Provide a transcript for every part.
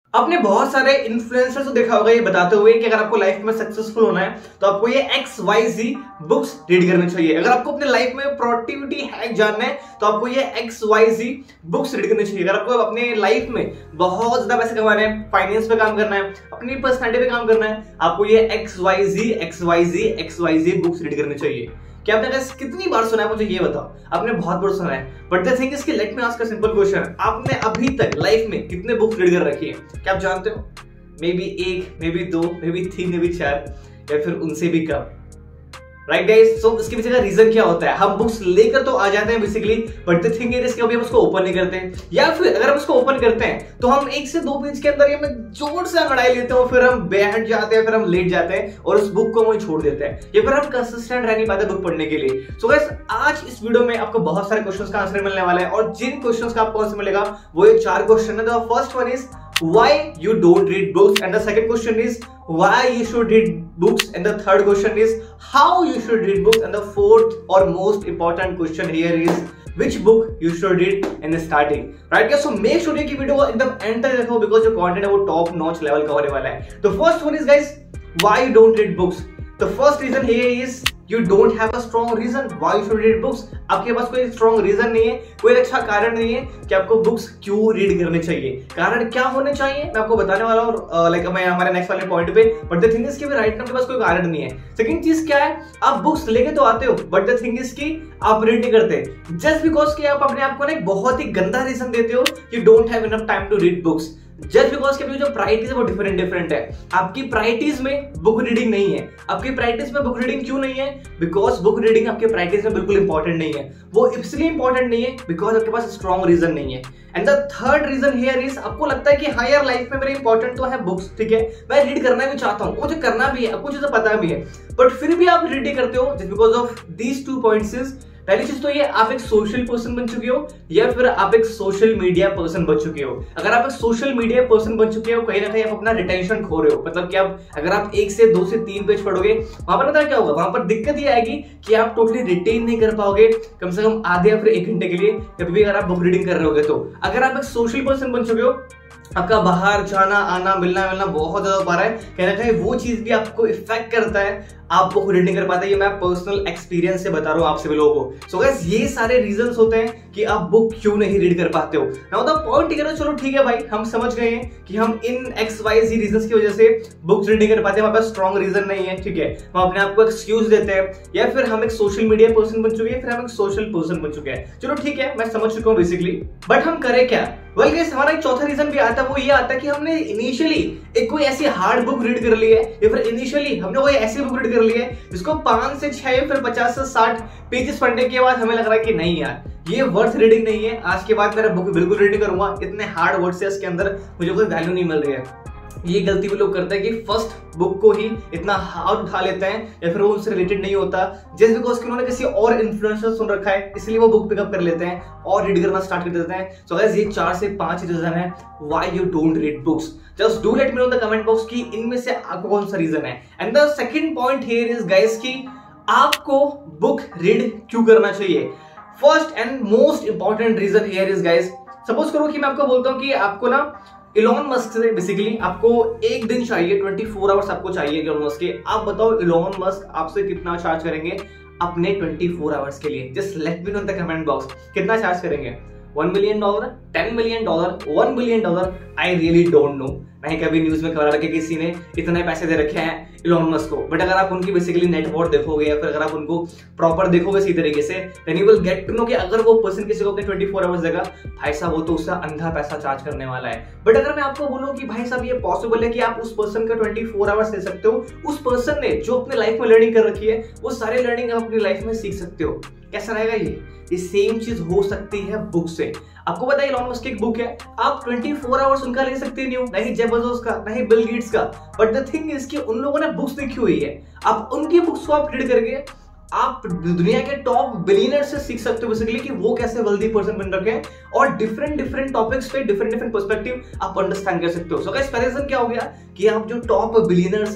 आपने बहुत सारे इन्फ्लुएंसर्स को देखा होगा ये बताते हुए कि अगर आपको लाइफ में सक्सेसफुल होना है तो आपको ये XYZ बुक्स रीड करनी चाहिए। अगर आपको अपने लाइफ में प्रोडक्टिविटी हैक जानना है तो आपको ये XYZ बुक्स रीड करनी चाहिए। अगर आपको अपने लाइफ में बहुत ज्यादा पैसे कमाने हैं, फाइनेंस पे काम करना है, अपनी पर्सनैलिटी पे काम करना है, आपको ये XYZ बुक्स रीड करनी चाहिए। क्या आपने कितनी बार सुना है मुझे ये बताओ? आपने बहुत बार सुना है, बट द थिंग इज कि let me ask a simple question, आपने अभी तक लाइफ में कितने बुक्स रीड कर रखी है? क्या आप जानते हो? Maybe 1, maybe 2, maybe 3, maybe 4 या फिर उनसे भी कम। राइट गाइस, सो इसके पीछे का रीजन क्या होता है? हम बुक्स लेकर तो आ जाते हैं basically, but the thing is कि अभी हम उसको ओपन नहीं करते हैं, या फिर अगर हम उसको ओपन करते हैं तो हम 1 से 2 पेज के अंदर हमें जोर से अंगड़ाई लेते हैं, फिर हम बैठ जाते हैं, फिर हम लेट जाते हैं और उस बुक को वहीं छोड़ देते हैं, या फिर हम कंसिस्टेंट रह नहीं पाते बुक पढ़ने के लिए। सो गाइस, आज इस वीडियो में आपको बहुत सारे क्वेश्चंस का आंसर मिलने वाला है, और जिन क्वेश्चंस का आपको आंसर मिलेगा वो ये 4 क्वेश्चन है। The first one is why you don't read books, and the second question is why you should read books, and the third question is how you should read books, and the fourth or most important question here is which book you should read in the starting, right guys? So make sure कि वीडियो को एकदम and तक देखो, because जो content है वो top notch level का होने वाला है। तो first one is guys why you don't read books. The first reason here is you don't have a strong reason why you should read books. आपके पास कोई स्ट्रॉन्ग रीजन नहीं है, कोई अच्छा कारण नहीं है कि आपको बुक्स क्यों रीड करनी चाहिए। कारण क्या होने चाहिए मैं आपको बताने वाला हूँ, लाइक मैं हमारे नेक्स्ट वाले पॉइंट पे। बट द थिंग इज कि राइट नाउ आपके पास कोई कारण नहीं है। सेकंड चीज क्या है, आप बुक्स लेके तो आते हो, बट द थिंग इज कि आप रीड नहीं करते, जस्ट बिकॉज कि आप अपने आप को ना एक बहुत ही गंदा रीजन देते हो कि don't have enough time to read books, just because कि जो प्रायोरिटीज है वो डिफरेंट है। आपकी प्रायोरिटीज में बुक रीडिंग नहीं है। आपकी प्रायोरिटीज में बुक रीडिंग क्यों नहीं है? बिकॉज बुक रीडिंग आपके प्रायोरिटीज में बिल्कुल इंपॉर्टेंट नहीं है। वो इसलिए इंपॉर्टेंट नहीं है बिकॉज आपके पास स्ट्रॉन्ग रीजन नहीं है। And the third reason here is, आपको लगता है कि हाँ यार लाइफ में मेरे इंपॉर्टेंट तो है बुक्स, ठीक है, मैं रीड करना भी चाहता हूँ, मुझे करना भी है, आपको चीजें पता भी है, बट फिर भी आप रीड करते हो just because of these 2 points. पहली चीज तो ये, आप एक सोशल पर्सन बन चुके हो या फिर आप एक सोशल मीडिया पर्सन बन चुके हो। अगर आप एक सोशल मीडिया पर्सन बन चुके हो, कहीं ना कहीं आप अपना रिटेंशन खो रहे हो। मतलब कि आप अगर आप 1 से 2 से 3 पेज पढ़ोगे, वहां पर पता क्या होगा? वहां पर दिक्कत ये आएगी कि आप टोटली रिटेन नहीं कर पाओगे कम से कम आधे या फिर 1 घंटे के लिए, कभी भी अगर आप बुक रीडिंग कर रहे होगे तो। अगर आप एक सोशल पर्सन बन चुके हो, आपका बाहर जाना आना मिलना बहुत ज्यादा हो रहा है, कहीं ना कहीं वो चीज भी आपको इफेक्ट करता है, आप बुक रीड नहीं कर पाते। ये मैं पर्सनल एक्सपीरियंस से बता रहा हूँ आप सभी लोगों को। सो गाइस, ये सारे रीजंस होते हैं कि आप बुक क्यों नहीं रीड कर पाते हो। नाउ द पॉइंट है, चलो ठीक है भाई, हम समझ गए हैं कि हम इन XYZ रीजंस की वजह से बुक्स रीड नहीं कर पाते, हमारे पास स्ट्रॉन्ग रीजन नहीं है, ठीक है, हम अपने आप को एक्सक्यूज देते हैं, या फिर हम एक सोशल मीडिया पर्सन बन चुके हैं, फिर हम एक सोशल पर्सन बन चुके हैं। चलो ठीक है, मैं समझ चुका हूँ बेसिकली, बट हम करें क्या? वेल गाइस, हमारा एक चौथा रीजन भी आता है, वो ये आता है कि हमने इनिशियली एक कोई ऐसी हार्ड बुक रीड कर ली है, या फिर इनिशियली हमने कोई ऐसी बुक रीड कर ली है जिसको 5 से 6 या फिर 50 से 60 पेजेस पढ़ने के बाद हमें लग रहा है कि नहीं यार ये वर्थ रीडिंग नहीं है, आज के बाद मेरा बुक बिल्कुल रीड नहीं करूंगा, इतने हार्ड वर्ड्स है इसके अंदर, मुझे कोई वैल्यू नहीं मिल रही है। ये गलती भी लोग करते हैं कि फर्स्ट बुक को ही इतना हार्ड उठा लेते हैं, या फिर वो उनसे रिलेटेड नहीं होता, जस्ट बिकॉज कि उन्होंने किसी और इन्फ्लुएंसर सुन रखा है, इसलिए वो बुक पिकअप कर लेते हैं और रीड करना स्टार्ट कर देते हैं। सो गाइस, ये 4 से 5 रीजन है why you don't read books. Just do let me know in the comment box कि इनमें से आपको कौन सा रीजन है। And the second point here is guys कि आपको बुक रीड क्यों करना चाहिए। First and most important reason here is guys, suppose करो कि मैं आपको बोलता हूं कि आपको ना इलॉन मस्क से बेसिकली आपको 1 दिन चाहिए, 24 आवर्स आपको चाहिए इलॉन मस्क के। आप बताओ इलॉन मस्क आपसे कितना चार्ज करेंगे अपने 24 आवर्स के लिए? Just let me know in the comment box, कितना चार्ज करेंगे? $1 million, $10 million, $1 billion? I really don't know. नहीं कभी न्यूज में खबर आ रहा है कि किसी ने इतने पैसे दे रखे हैं इलॉन मस्क को, बट अगर आप उनकी बेसिकली नेटवर्थ देखोगे या फिर अगर आप उनको प्रॉपर देखोगे सही तरीके से, then you will get to know कि अगर वो पर्सन किसी को अपने 24 आवर्स देगा, भाई साहब वो तो उससे अंधा पैसा चार्ज करने वाला है। बट अगर मैं आपको बोलूं कि भाई साहब ये पॉसिबल है कि आप उस पर्सन का 24 आवर्स दे सकते हो, उस पर्सन ने जो अपने लाइफ में लर्निंग कर रखी है वो सारे लर्निंग आप अपनी लाइफ में सीख सकते हो, कैसा रहेगा ये सेम चीज हो सकती है बुक से। आपको पता है इलॉन मस्क की एक बुक है, आप 24 आवर्स उनका ले सकते नहीं हो, नहीं जेफ बेजोस का, नहीं बिल गेट्स का, बट द थिंग इज कि उन लोगों ने बुक्स लिखी हुई है। आप उनकी बुक्स को आप रीड करके आप दुनिया के टॉप बिलियनर से सीख सकते हो बेसिकली कि वो कैसे वेल्दी पर्सन बन रखे हैं, और डिफरेंट टॉपिक्स पे डिफरेंट पर्सपेक्टिव आप अंडरस्टैंड कर सकते हो। सो गाइस, पहला रीजन क्या हो गया कि आप जो टॉप बिलियनर्स हैं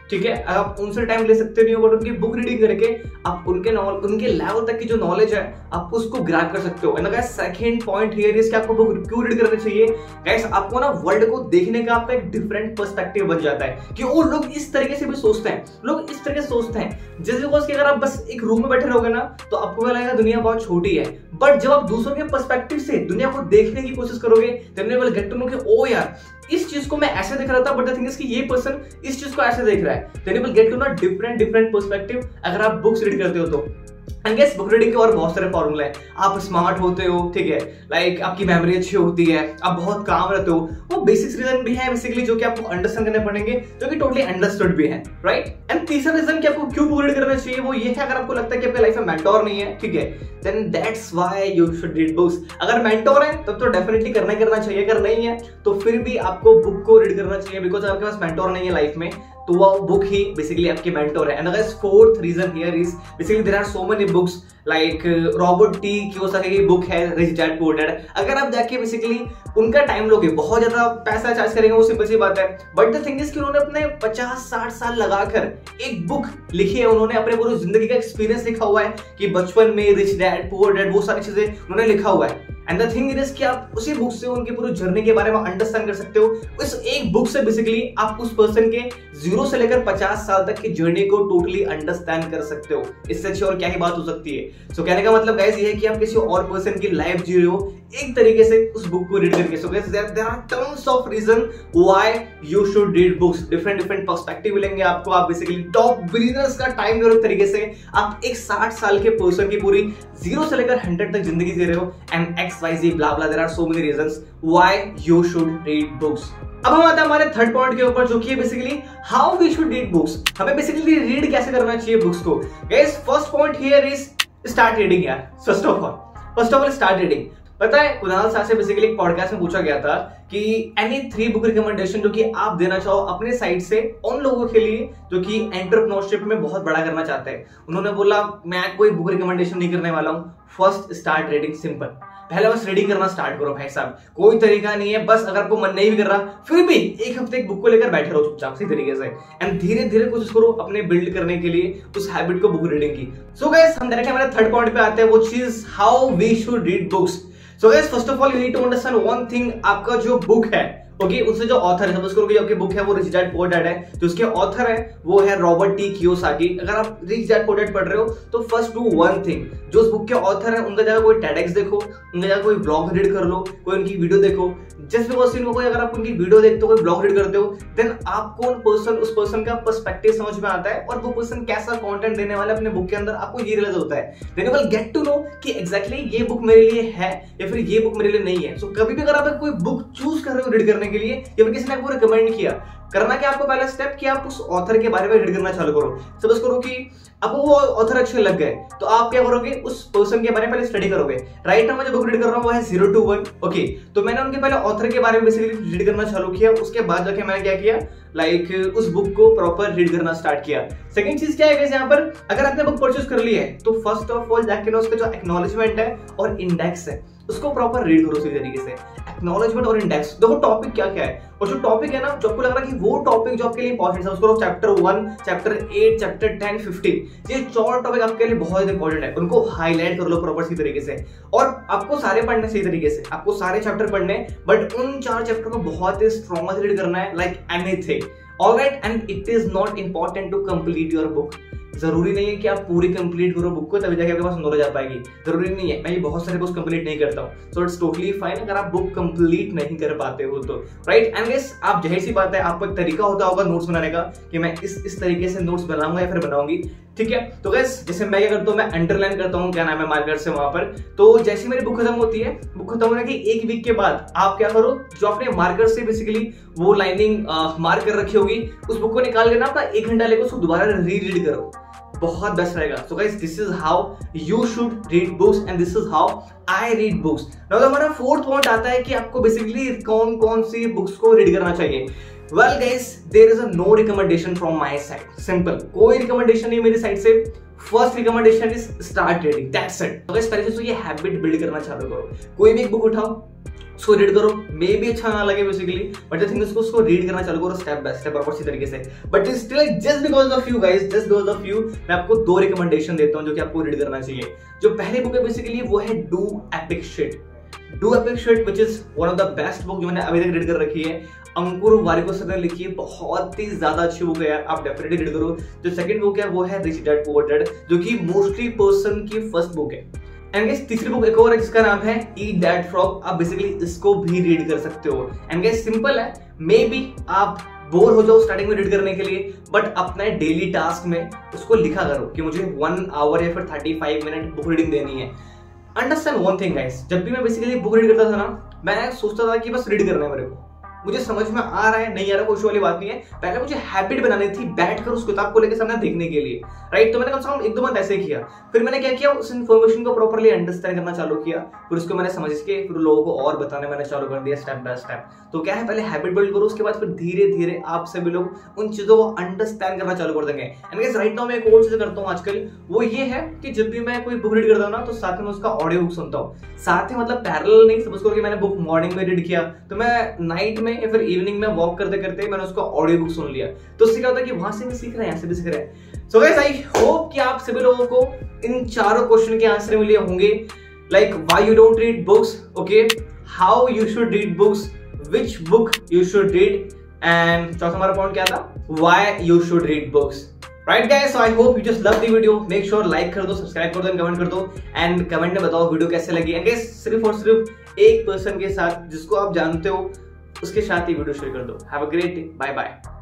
ठीक है, आप उनसे टाइम ले सकते नहीं हो, बट उनकी बुक रीडिंग करके आप उनके लेवल तक की जो नॉलेज है आप उसको ग्रैब कर सकते हो। And guys second point here is कि आपको बुक क्यों रीड करनी चाहिए। गाइस आपको ना वर्ल्ड को देखने का आपका एक डिफरेंट पर्सपेक्टिव बन जाता है कि वो लोग इस तरीके से भी सोचते हैं, लोग इस तरीके से सोचते हैं। जस्ट बिकॉज कि अगर आप बस एक रूम में बैठे रहोगे ना तो आपको लगेगा दुनिया बहुत छोटी है, बट जब आप दूसरों के पर्सपेक्टिव से दुनिया को देखने की कोशिश करोगे then you will get to know कि ओ यार इस चीज को मैं ऐसे देख रहा था, बट द थिंग इज कि ये पर्सन इस चीज को ऐसे देख रहा है। Then you will get to know different perspective अगर आप बुक्स रीड करते हो तो। एंड गेस बुक रीडिंग के और बहुत सारे फॉर्मूला है। आप स्मार्ट होते हो, ठीक है, लाइक आपकी मेमोरी अच्छी होती है, आप बहुत काम रहते हो, वो बेसिक्स रीजन भी है बेसिकली जो कि आपको अंडरस्टैंड करने पड़ेंगे, जो कि टोटली अंडरस्टूड भी है, राइट। एंड तीसरा रीजन कि आपको क्यों बुक रीड करना चाहिए वो ये है, अगर आपको लगता है कि आपकी लाइफ में मेंटोर नहीं है, ठीक है, then that's why you should read books. अगर मेंटोर है तब तो डेफिनेटली करना चाहिए, अगर नहीं है तो फिर भी आपको बुक को रीड करना चाहिए, बिकॉज आपके पास मेंटोर नहीं है लाइफ में तो वो बुक ही बेसिकली आपकी मेंटोर है। And guys fourth reason here is basically there are so many books like Robert T Kiyosaki की बुक है रिच डैड पुअर डैड। अगर आप जाके बेसिकली उनका टाइम लोगे बहुत ज्यादा पैसा चार्ज करेंगे, वो सिंपल सी बात है, बट द थिंग इज कि उन्होंने अपने 50-60 साल लगाकर एक बुक लिखी है। उन्होंने अपने पूरी जिंदगी का एक्सपीरियंस लिखा हुआ है कि बचपन में रिच डैड पुअर डैड वो सारी चीजें उन्होंने लिखा हुआ है। एंड द थिंग इज कि आप उसी बुक से उनकी पूरी जर्नी के बारे में अंडरस्टैंड कर सकते हो। इस एक बुक से बेसिकली आप उस पर्सन के 0 से लेकर 50 साल तक की जर्नी को टोटली अंडरस्टैंड कर सकते हो। इससे अच्छी और क्या ही बात हो सकती है। सो कहने का मतलब गाइस ये है कि आप किसी और पर्सन की लाइफ जी रहे हो एक तरीके से उस बुक को रीड करके। So guys there are tons of reason why you should read books. Different perspective मिलेंगे आपको। आप बेसिकली टॉप बिलियनर्स का टाइम ले रहे हो तरीके से, आप एक 60 साल के पर्सन की पूरी 0 से लेकर 100 तक जिंदगी जी रहे हो। And XYZ blah blah there are so many reasons why you should read books। अब हम आते हैं हमारे थर्ड पॉइंट के ऊपर जो कि है basically how we should read books. हमें बेसिकली रीड कैसे करना चाहिए बुक्स को। Guys first point here is start reading यार। First of all start reading. पता है कुणाल सर से बेसिकली एक पॉडकास्ट में पूछा गया था कि एनी 3 बुक रिकमेंडेशन जो कि आप देना चाहो अपने साइड से उन लोगों के लिए जो कि एंटरप्रेन्योरशिप में बहुत बड़ा करना चाहते हैं। उन्होंने बोला मैं कोई बुक रिकमेंडेशन नहीं करने वाला हूं, फर्स्ट स्टार्ट रीडिंग। सिंपल, पहले बस रीडिंग करना स्टार्ट करो भाई साहब। कोई तरीका नहीं है, बस अगर आपको मन नहीं भी कर रहा फिर भी एक हफ्ते एक बुक को लेकर बैठे रहो चुपचाप सी तरीके से, एंड धीरे धीरे कोशिश करो अपने बिल्ड करने के लिए उस हैबिट को बुक रीडिंग की। सो गाइस हम डायरेक्टली हमारे थर्ड पॉइंट पे आते हैं, वो चीज how we should read books. So guys first of all you need to understand one thing. आपका जो बुक है ओके उससे जो ऑथर है, सपोज करो कि आपकी बुक है वो रिच डैड पुअर डैड है, तो उसके ऑथर है वो है रॉबर्ट टी कियोसाकी। अगर आप रिच डैड पुअर डैड पढ़ रहे हो तो फर्स्ट डू वन थिंग, जो उस बुक के ऑथर है उनका जगह कोई टेडएक्स देखो, उनका जगह कोई ब्लॉग रीड कर लो, कोई उनकी वीडियो देखो। जस्ट बिकॉज इनको अगर आप उनकी वीडियो देखते हो कोई ब्लॉग रीड करते हो देन आपको उस पर्सन का पर्सपेक्टिव समझ में आता है और वो पर्सन कैसा कंटेंट देने वाला है अपने बुक के अंदर, आपको ये रियलाइज होता है। Then you will get to know कि एग्जैक्टली ये बुक मेरे लिए है या फिर ये बुक मेरे लिए नहीं है। सो कभी भी अगर आप कोई बुक चूज कर रहे हो रीड करने के लिए या फिर किसी ने आपको रिकमेंड किया, करना क्या आपको पहला स्टेप कि आप उस ऑथर के बारे में रीड करना चालू करो। सपोज करो कि आपको वो ऑथर अच्छे लग गए तो आप क्या करोगे उस पर्सन के बारे में पहले स्टडी करोगे। राइट नाउ मैं जो बुक रीड कर रहा हूँ वो है 0 to 1 ओके, तो मैंने उनके पहले ऑथर के बारे में बेसिकली रीड करना चालू किया। उसके बाद जाके मैंने क्या किया लाइक उस बुक को प्रॉपर रीड करना स्टार्ट किया। सेकंड चीज क्या है गाइस, यहाँ पर अगर आपने बुक परचेज कर ली है तो फर्स्ट ऑफ ऑल जाके ना उसका जो एक्नॉलेजमेंट है और इंडेक्स है उसको प्रॉपर रीड करो उसी तरीके से। एक्नॉलेजमेंट और इंडेक्स, देखो टॉपिक क्या क्या है और जो टॉपिक है ना जो आपको लग रहा है कि वो टॉपिक जो आपके लिए इंपॉर्टेंट है, उसको चैप्टर 1, चैप्टर 8, चैप्टर 10, 15 ये 4 टॉपिक आपके लिए बहुत इंपॉर्टेंट है, उनको हाईलाइट कर लो प्रॉपर सी तरीके से। और आपको सारे पढ़ने सही तरीके से, आपको सारे चैप्टर पढ़ने, बट उन 4 चैप्टर को बहुत ही स्ट्रॉन्ग से रीड करना है like anything. Alright, and it is not important to complete your book. जरूरी नहीं है कि आप पूरी कंप्लीट करो बुक को तभी जाके आपके पास नॉलेज आ पाएगी, जरूरी नहीं है। मैं ये बहुत सारे बुक्स कंप्लीट नहीं करता हूँ, सो इट्स टोटली फाइन अगर आप बुक कंप्लीट नहीं कर पाते हो तो, राइट। एंड गाइस आप जाहिर सी बात है आपको एक तरीका होता होगा नोट्स बनाने का कि मैं इस तरीके से नोट्स बनाऊंगा या फिर बनाऊंगी, ठीक है। तो गाइस जैसे मैं क्या करता हूँ, मैं अंडरलाइन करता हूँ क्या नाम है मार्कर से वहां पर। तो जैसे मेरी बुक खत्म होती है, बुक खत्म होने की 1 वीक के बाद आप क्या करो, जो आपने मार्कर से बेसिकली वो लाइनिंग मार्क कर रखी होगी उस बुक को निकाल के ना अपना 1 घंटा लेकर उसको दोबारा रीड करो, बहुत बेस्ट रहेगा। So guys this is how you should read books and this is how I read books. Now हमारा फोर्थ पॉइंट आता है कि आपको बेसिकली कौन कौन सी बुक्स को रीड करना चाहिए। Well guys there is a no recommendation from my side, simple कोई रिकमेंडेशन नहीं मेरी साइड से। First recommendation is start reading, that's it. तो गाइस पहले तो ये हैबिट बिल्ड करना चालू करो। कोई भी एक बुक उठाओ उसको रीड करो, मे भी अच्छा ना लगे basically, but the thing is उसको रीड करना चालू करो स्टेप बाय स्टेप और अच्छी तरीके से। But still just because of you guys, just because of you मैं आपको 2 रिकमेंडेशन देता हूं जो कि आपको रीड करना चाहिए। जो पहली बुक है बेसिकली वो है do epic shit. Do epic shit which is one of the best book जो मैंने अभी तक रीड कर रखी है। अंकुर वारिको सर ने लिखी है, बहुत ही ज्यादा अच्छी बुक है यार, आप डेफिनेटली रीड करो। जो सेकंड बुक है वो है रिच डैड पुअर डैड, जो कि मोस्टली पर्सन की फर्स्ट बुक है। एंड गाइस तीसरी बुक एक और है जिसका नाम है ईट दैट फ्रॉग, आप बेसिकली इसको भी रीड कर सकते हो। एंड गाइस सिंपल है, मे बी आप बोर हो जाओ स्टार्टिंग में रीड करने के लिए, बट अपने डेली टास्क में उसको लिखा करो कि मुझे 1 आवर या फिर 35 मिनट बुक रीडिंग देनी है। अंडरस्टैंड वन थिंग गाइस, जब भी मैं बेसिकली बुक रीड करता था ना, मैं सोचता था कि बस रीड करना है मेरे को, मुझे समझ में आ रहा है नहीं आ रहा कोई वाली बात नहीं है। पहले मुझे हैबिट बनानी थी बैठकर उस किताब को लेकर सामने देखने के लिए, राइट। तो मैंने कम से कम 1-2 मंथ ऐसे किया। फिर मैंने क्या किया, उस इन्फॉर्मेशन को प्रॉपर्ली अंडरस्टैंड करना चालू किया, फिर उसको मैंने समझ के फिर लोगों को और बताने मैंने चालू कर दिया स्टेप बाय स्टेप। तो क्या है, पहले हैबिट बिल्ड करो, उसके बाद फिर धीरे धीरे आप सभी लोग उन चीजों को अंडरस्टैंड करना चालू कर देंगे। एंड गाइस राइट नाउ मैं एक और चीज करता हूँ आजकल, वो ये है कि जब भी मैं कोई बुक रीड करता हूँ ना, तो साथ में उसका ऑडियो बुक सुनता हूँ। साथ में मतलब पैरेलल नहीं, सपोज करो कि मैंने बुक मॉर्निंग में रीड किया, तो मैं नाइट में या फिर इवनिंग में वॉक करते करते मैंने उसको ऑडियो बुक सुन लिया। तो उससे क्या होता है कि वहां से भी सीख रहे हैं, यहाँ से भी सीख रहे हैं। सो गाइस आई होप कि आप सभी लोगों को इन चारों क्वेश्चन के आंसर मिले होंगे। Like why you don't read books, okay, how you should read books, which book you should read, and चौथा हमारा पॉइंट क्या था, why you should read books. Right guys, so I hope you just love the video. Make sure like कर दो, subscribe कर दो, comment कर दो, एंड कमेंट में बताओ वीडियो कैसे लगी। एंड गाइस सिर्फ और सिर्फ एक पर्सन के साथ जिसको आप जानते हो उसके साथ ही वीडियो शेयर कर दो। Have a great day, bye bye.